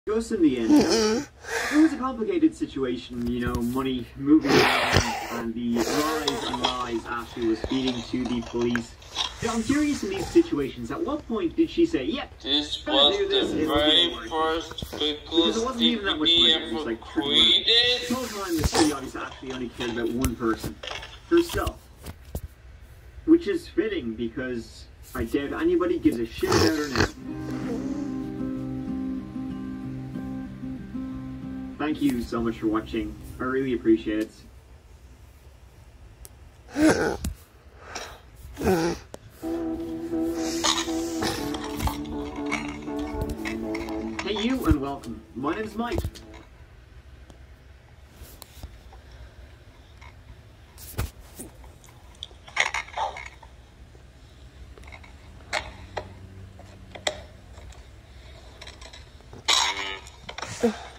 Goes in the end. It was a complicated situation, you know, money moving around and the lies and lies Ashley was feeding to the police. You know, I'm curious in these situations, at what point did she say, yep, this was the very first because it wasn't even that much money, it was like created. the whole time this pretty obvious Ashley only cared about one person, herself. Which is fitting because I doubt anybody gives a shit about her now. Thank you so much for watching. I really appreciate it. Hey you, and welcome. My name's Mike. Mm.